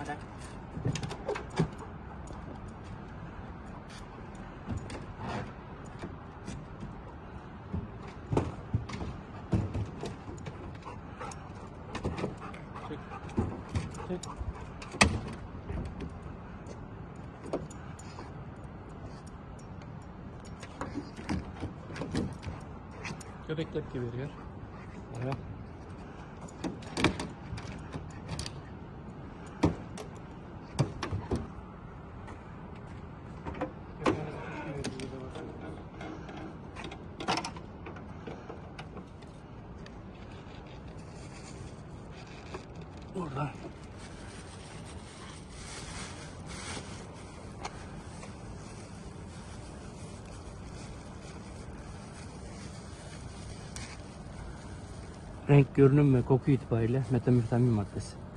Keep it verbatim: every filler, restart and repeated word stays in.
Merak etme. Çek. Çek. Göbek tepki veriyor. Evet. Orada. Renk, görünüm ve koku itibariyle metamfetamin maddesi.